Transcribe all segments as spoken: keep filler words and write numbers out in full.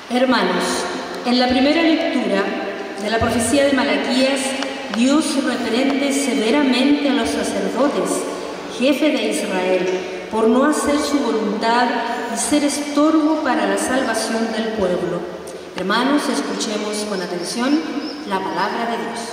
Hermanos, en la primera lectura de la profecía de Malaquías, Dios reprende severamente a los sacerdotes, jefe de Israel, por no hacer su voluntad y ser estorbo para la salvación del pueblo. Hermanos, escuchemos con atención la palabra de Dios.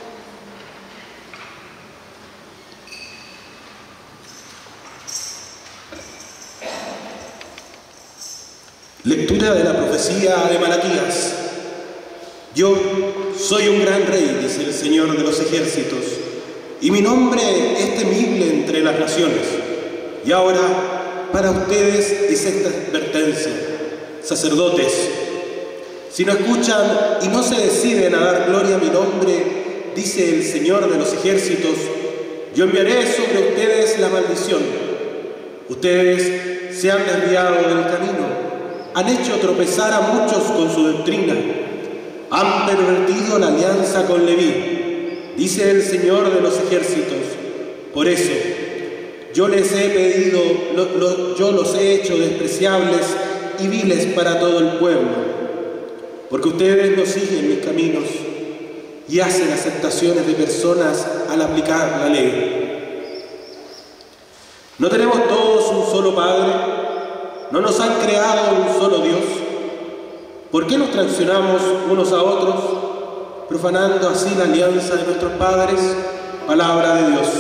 Lectura de la profecía de Malaquías. Yo soy un gran rey, dice el Señor de los ejércitos, y mi nombre es temible entre las naciones. Y ahora, para ustedes es esta advertencia: sacerdotes, si no escuchan y no se deciden a dar gloria a mi nombre, dice el Señor de los ejércitos, yo enviaré sobre ustedes la maldición. Ustedes se han desviado del camino, han hecho tropezar a muchos con su doctrina, han pervertido la alianza con Leví, dice el Señor de los ejércitos. Por eso, yo les he pedido, lo, lo, yo los he hecho despreciables y viles para todo el pueblo, porque ustedes no siguen mis caminos y hacen aceptaciones de personas al aplicar la ley. ¿No tenemos todos un solo Padre? ¿No nos han creado un solo Dios? ¿Por qué nos traicionamos unos a otros, profanando así la alianza de nuestros padres? Palabra de Dios.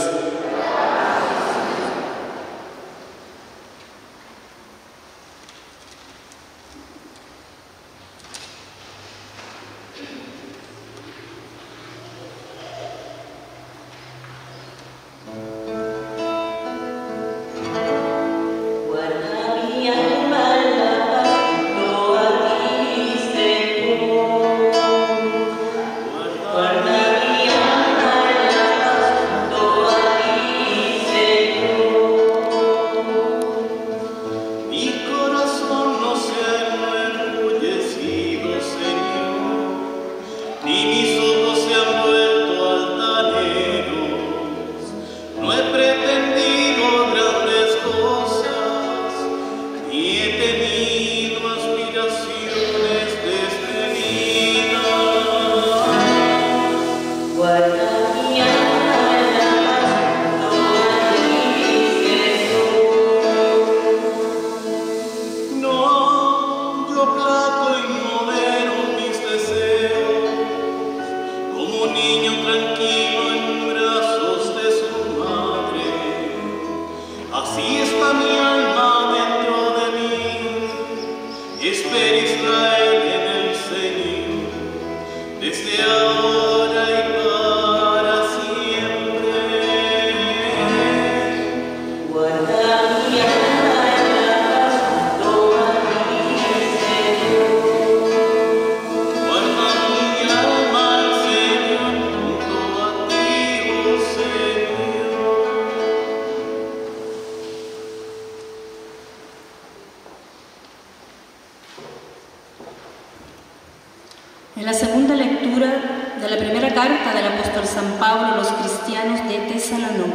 En la segunda lectura de la primera carta del apóstol San Pablo a los cristianos de Tesalónica,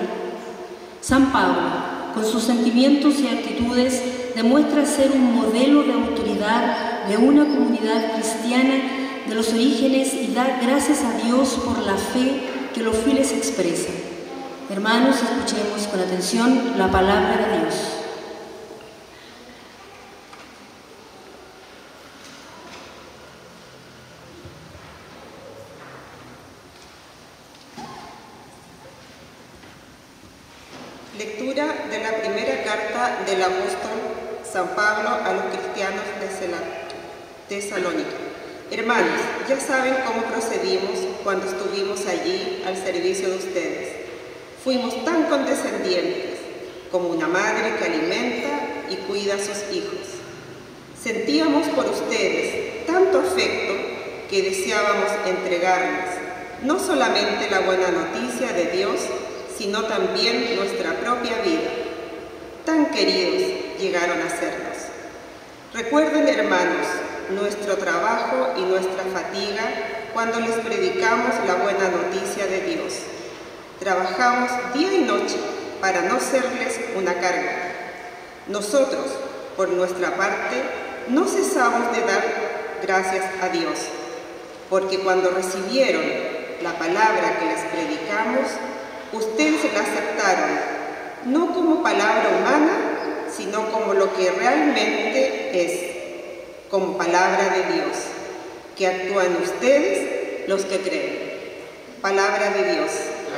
San Pablo, con sus sentimientos y actitudes, demuestra ser un modelo de autoridad de una comunidad cristiana de los orígenes y da gracias a Dios por la fe que los fieles expresan. Hermanos, escuchemos con atención la palabra de Dios. Lectura de la primera carta del apóstol San Pablo a los cristianos de Tesalónica. Hermanos, ya saben cómo procedimos cuando estuvimos allí al servicio de ustedes. Fuimos tan condescendientes como una madre que alimenta y cuida a sus hijos. Sentíamos por ustedes tanto afecto que deseábamos entregarles no solamente la buena noticia de Dios, sino también nuestra propia vida. Tan queridos llegaron a sernos. Recuerden, hermanos, nuestro trabajo y nuestra fatiga cuando les predicamos la buena noticia de Dios. Trabajamos día y noche para no serles una carga. Nosotros, por nuestra parte, no cesamos de dar gracias a Dios, porque cuando recibieron la palabra que les predicamos, ustedes la aceptaron, no como palabra humana, sino como lo que realmente es, como palabra de Dios, que actúa en ustedes los que creen. Palabra de Dios.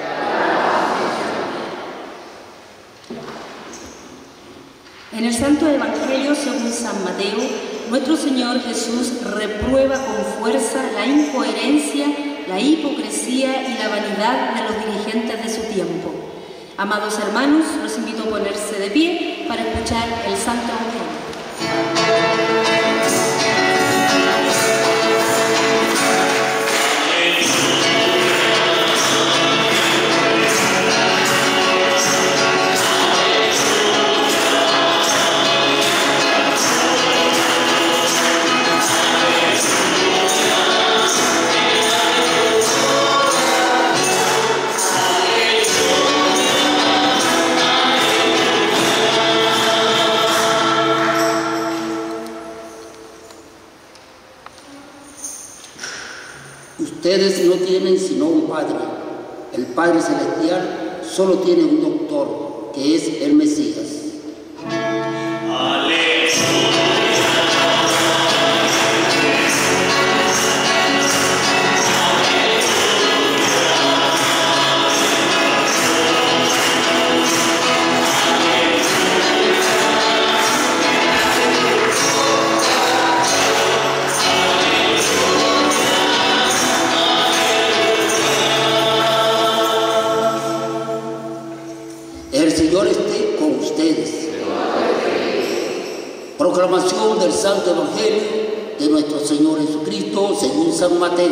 En el Santo Evangelio según San Mateo, nuestro Señor Jesús reprueba con fuerza la incoherencia, la hipocresía y la vanidad de los dirigentes de su tiempo. Amados hermanos, los invito a ponerse de pie para escuchar el Santo Evangelio. Ustedes no tienen sino un Padre. El Padre Celestial solo tiene un doctor, que es el Mesías. El Señor esté con ustedes. Proclamación del Santo Evangelio de nuestro Señor Jesucristo según San Mateo.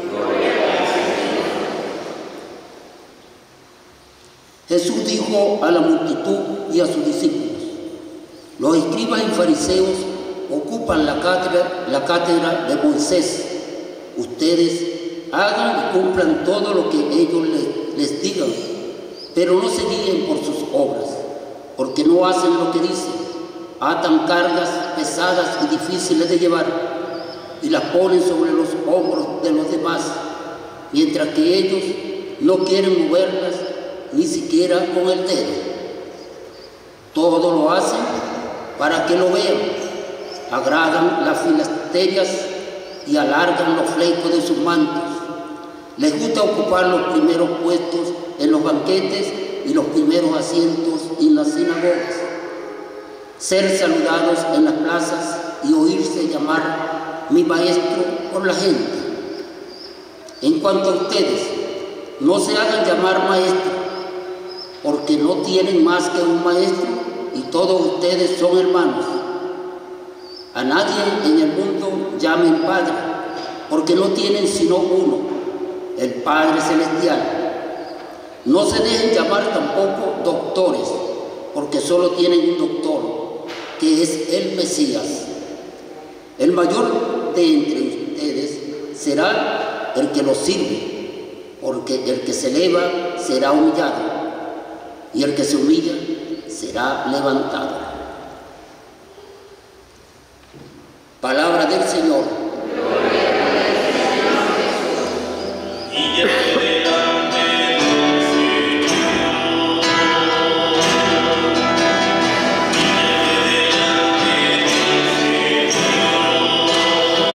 Jesús dijo a la multitud y a sus discípulos: los escribas y fariseos ocupan la cátedra, la cátedra de Moisés. Ustedes hagan y cumplan todo lo que ellos les, les digan, pero no se guíen por sus obras, porque no hacen lo que dicen. Atan cargas pesadas y difíciles de llevar y las ponen sobre los hombros de los demás, mientras que ellos no quieren moverlas ni siquiera con el dedo. Todo lo hacen para que lo vean. Agradan las filasterias y alargan los flecos de sus mantos. Les gusta ocupar los primeros puestos en los banquetes y los primeros asientos en las sinagogas, ser saludados en las plazas y oírse llamar mi maestro por la gente. En cuanto a ustedes, no se hagan llamar maestro, porque no tienen más que un maestro y todos ustedes son hermanos. A nadie en el mundo llamen Padre, porque no tienen sino uno, el Padre Celestial. No se dejen llamar tampoco doctores, porque solo tienen un doctor, que es el Mesías. El mayor de entre ustedes será el que los sirve, porque el que se eleva será humillado, y el que se humilla será levantado. Palabra del Señor.